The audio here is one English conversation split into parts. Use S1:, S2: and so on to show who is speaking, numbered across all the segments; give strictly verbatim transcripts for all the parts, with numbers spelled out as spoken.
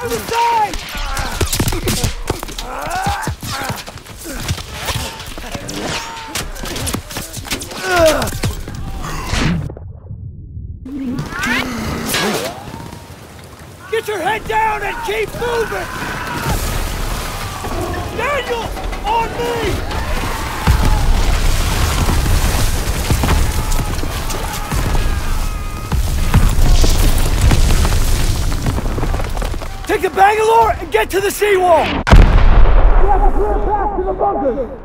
S1: to the side! Get your head down and keep moving! Daniel! On me! Take the Bangalore and get to the seawall! We have a clear path to the bunker!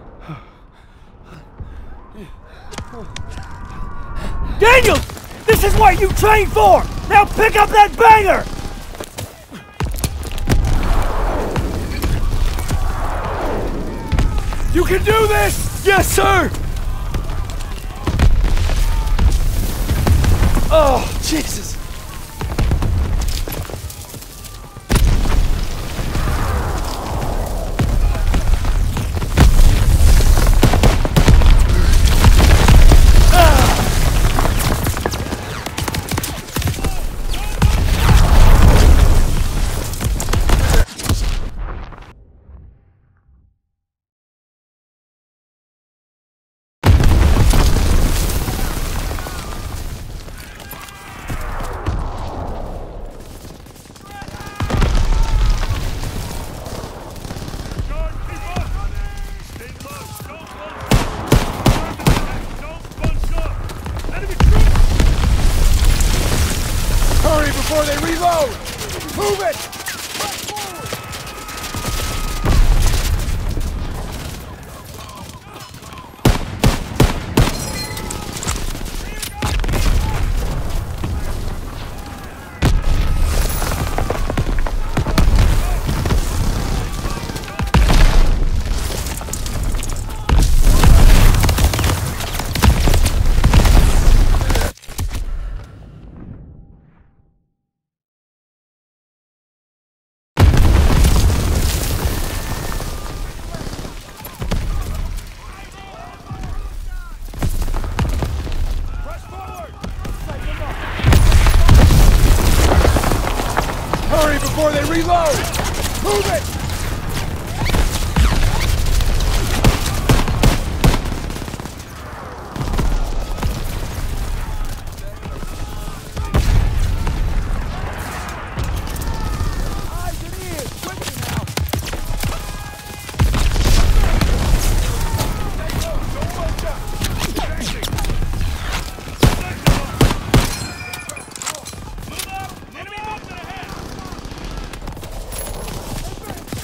S1: Daniel! This is what you trained for! Now pick up that banger! You can do this! Yes, sir! Oh, Jesus! Before they reload! Move it! Before they reload! Move it! Eyes and ears! Quickly now! Don't bunch up! Move up! Enemy movement ahead!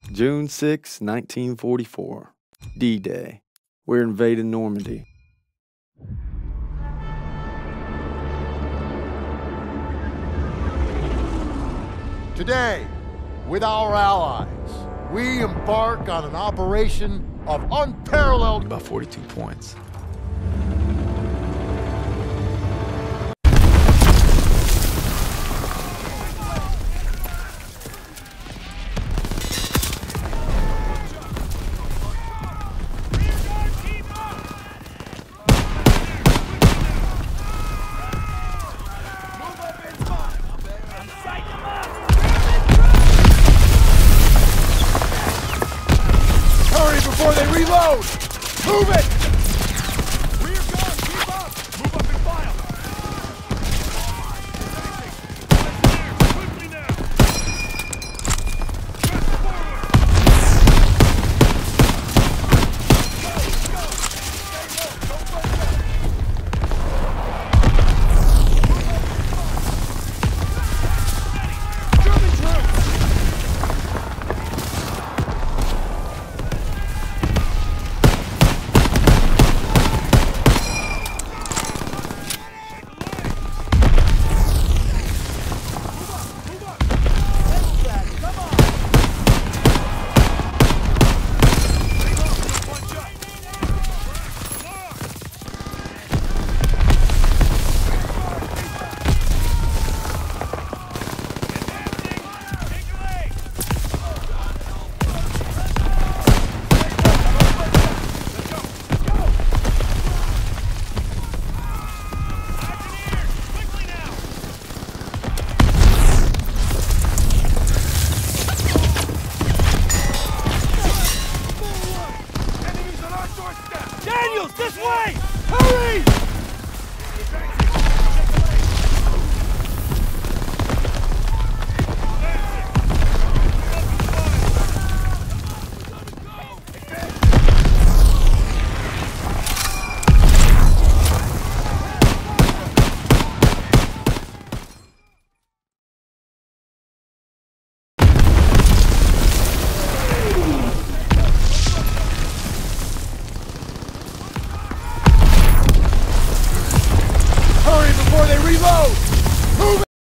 S2: June sixth, nineteen forty-four. D-Day. We're invading Normandy.
S3: Today, with our allies, we embark on an operation of unparalleled...
S4: About forty-two points.
S3: Hurry before they reload! Move it!